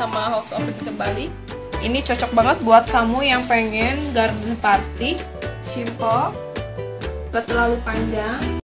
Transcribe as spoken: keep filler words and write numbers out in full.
sama House of Eden kembali. Ini cocok banget buat kamu yang pengen garden party, simple, gak terlalu panjang.